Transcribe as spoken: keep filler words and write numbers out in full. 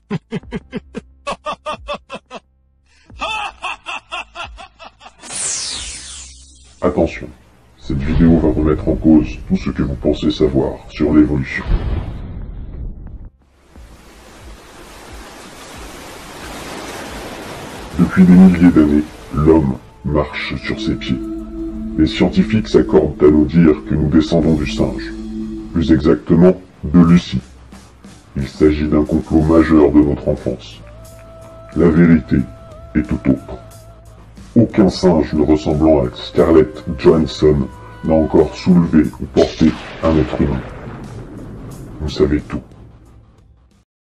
Attention, cette vidéo va remettre en cause tout ce que vous pensez savoir sur l'évolution. Depuis des milliers d'années, l'homme marche sur ses pieds. Les scientifiques s'accordent à nous dire que nous descendons du singe. Plus exactement, de Lucie. Il s'agit d'un complot majeur de notre enfance. La vérité est tout autre. Aucun singe ne ressemblant à Scarlett Johansson n'a encore soulevé ou porté un être humain. Vous savez tout.